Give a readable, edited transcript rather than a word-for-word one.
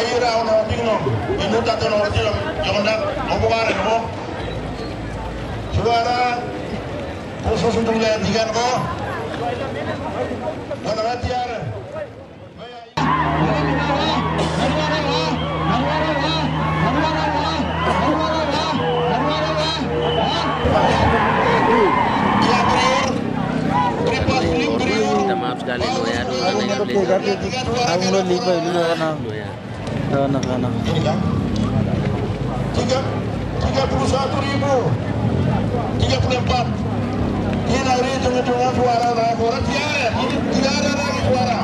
ira ono tingno ini tak ono tingno jangan dak mau kemarin mau suara khusus untuk lihat tiga kok mana latihan minta maaf sekali lo ya aku udah lipat dulu anak 31.000 34 ini lagi hitung-hitungan suara orang tiara tidak ada lagi suara